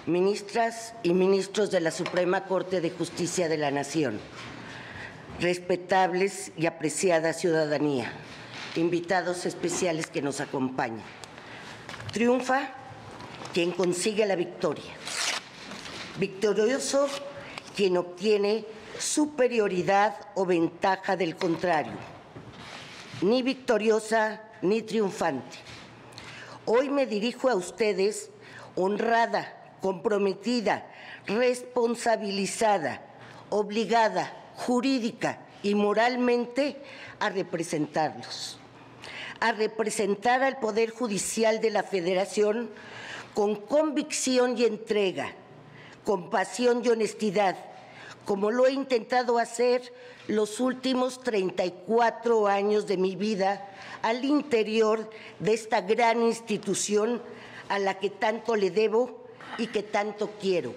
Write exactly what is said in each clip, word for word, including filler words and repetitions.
ministras y ministros de la Suprema Corte de Justicia de la Nación, respetables y apreciada ciudadanía, invitados especiales que nos acompañan. Triunfa quien consigue la victoria. Victorioso quien obtiene superioridad o ventaja del contrario. Ni victoriosa ni triunfante. Hoy me dirijo a ustedes honrada, comprometida, responsabilizada, obligada, jurídica y moralmente a representarlos, a representar al Poder Judicial de la Federación con convicción y entrega, con pasión y honestidad, como lo he intentado hacer los últimos treinta y cuatro años de mi vida al interior de esta gran institución a la que tanto le debo y que tanto quiero.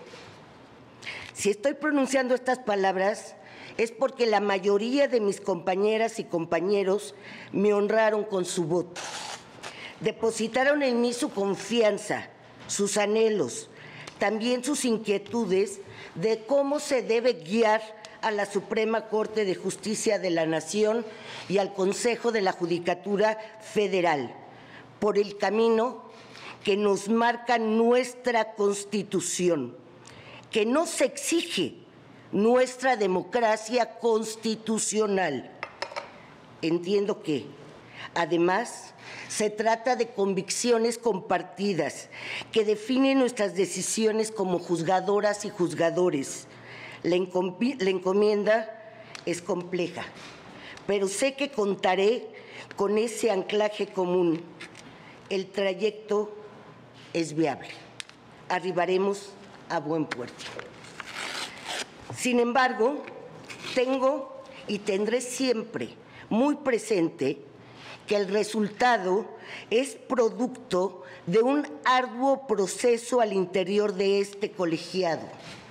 Si estoy pronunciando estas palabras es porque la mayoría de mis compañeras y compañeros me honraron con su voto. Depositaron en mí su confianza, sus anhelos, también sus inquietudes de cómo se debe guiar a la Suprema Corte de Justicia de la Nación y al Consejo de la Judicatura Federal por el camino que nos marca nuestra Constitución, que nos exige nuestra democracia constitucional. Entiendo que, además, se trata de convicciones compartidas que definen nuestras decisiones como juzgadoras y juzgadores. La, la encomienda es compleja, pero sé que contaré con ese anclaje común. El trayecto es viable. Arribaremos a buen puerto. Sin embargo, tengo y tendré siempre muy presente que el resultado es producto de un arduo proceso al interior de este colegiado,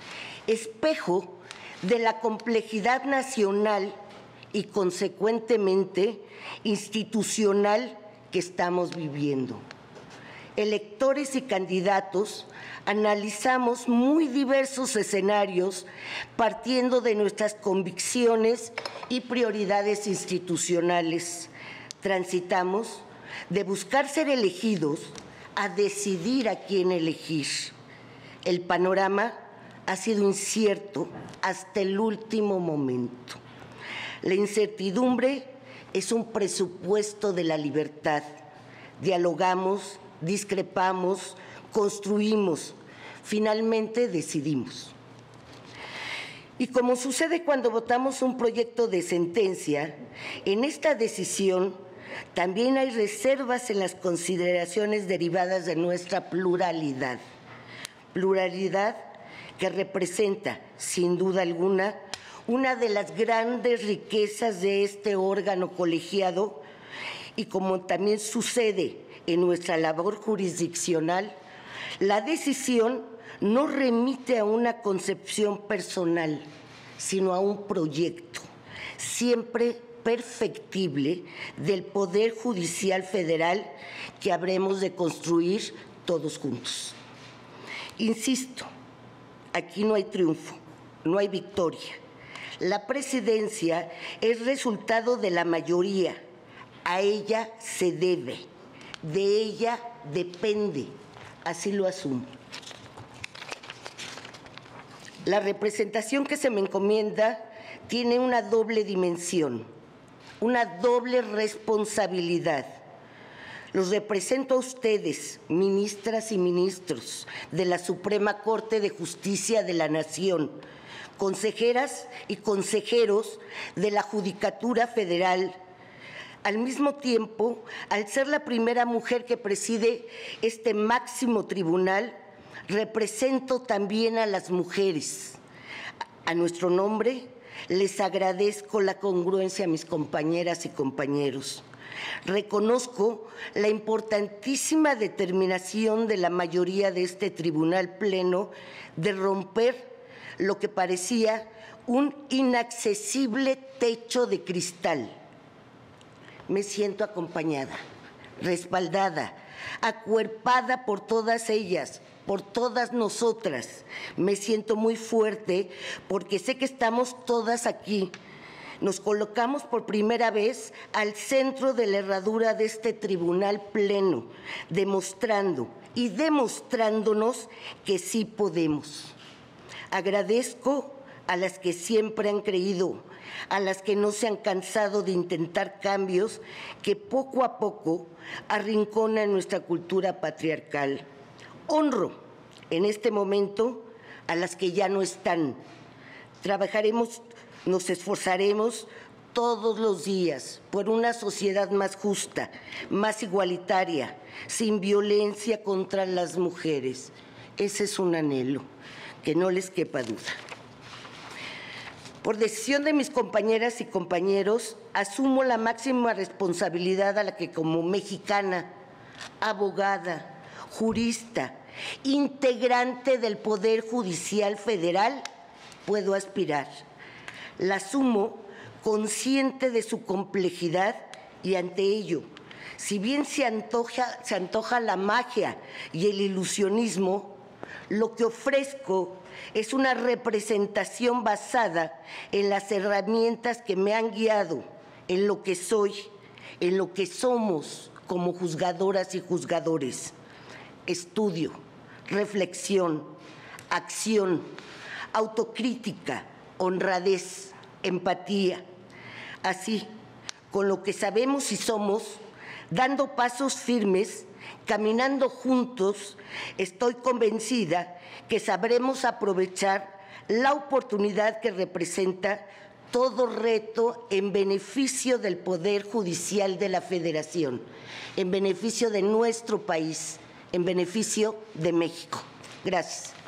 espejo de la complejidad nacional y, consecuentemente, institucional que estamos viviendo. Electores y candidatos analizamos muy diversos escenarios partiendo de nuestras convicciones y prioridades institucionales. Transitamos de buscar ser elegidos a decidir a quién elegir. El panorama ha sido incierto hasta el último momento. La incertidumbre es un presupuesto de la libertad. Dialogamos, discrepamos, construimos, finalmente decidimos. Y como sucede cuando votamos un proyecto de sentencia, en esta decisión también hay reservas en las consideraciones derivadas de nuestra pluralidad. Pluralidad que representa, sin duda alguna, una de las grandes riquezas de este órgano colegiado y, como también sucede en nuestra labor jurisdiccional, la decisión no remite a una concepción personal, sino a un proyecto, siempre perfectible, del Poder Judicial Federal que habremos de construir todos juntos. Insisto, aquí no hay triunfo, no hay victoria. La presidencia es resultado de la mayoría, a ella se debe, de ella depende, así lo asumo. La representación que se me encomienda tiene una doble dimensión, una doble responsabilidad. Los represento a ustedes, ministras y ministros de la Suprema Corte de Justicia de la Nación, consejeras y consejeros de la Judicatura Federal. Al mismo tiempo, al ser la primera mujer que preside este máximo tribunal, represento también a las mujeres. A nuestro nombre, les agradezco la congruencia a mis compañeras y compañeros. Reconozco la importantísima determinación de la mayoría de este tribunal pleno de romper lo que parecía un inaccesible techo de cristal. Me siento acompañada, respaldada, acuerpada por todas ellas, por todas nosotras. Me siento muy fuerte porque sé que estamos todas aquí. Nos colocamos por primera vez al centro de la herradura de este tribunal pleno, demostrando y demostrándonos que sí podemos. Agradezco a las que siempre han creído, a las que no se han cansado de intentar cambios que poco a poco arrinconan nuestra cultura patriarcal. Honro en este momento a las que ya no están. Trabajaremos, nos esforzaremos todos los días por una sociedad más justa, más igualitaria, sin violencia contra las mujeres. Ese es un anhelo, que no les quepa duda. Por decisión de mis compañeras y compañeros, asumo la máxima responsabilidad a la que como mexicana, abogada, jurista, integrante del Poder Judicial Federal, puedo aspirar. La asumo consciente de su complejidad y ante ello, si bien se antoja, se antoja la magia y el ilusionismo, lo que ofrezco es una representación basada en las herramientas que me han guiado, en lo que soy, en lo que somos como juzgadoras y juzgadores. Estudio, reflexión, acción, autocrítica, honradez, empatía. Así, con lo que sabemos y somos, dando pasos firmes, caminando juntos, estoy convencida que sabremos aprovechar la oportunidad que representa todo reto en beneficio del Poder Judicial de la Federación, en beneficio de nuestro país, en beneficio de México. Gracias.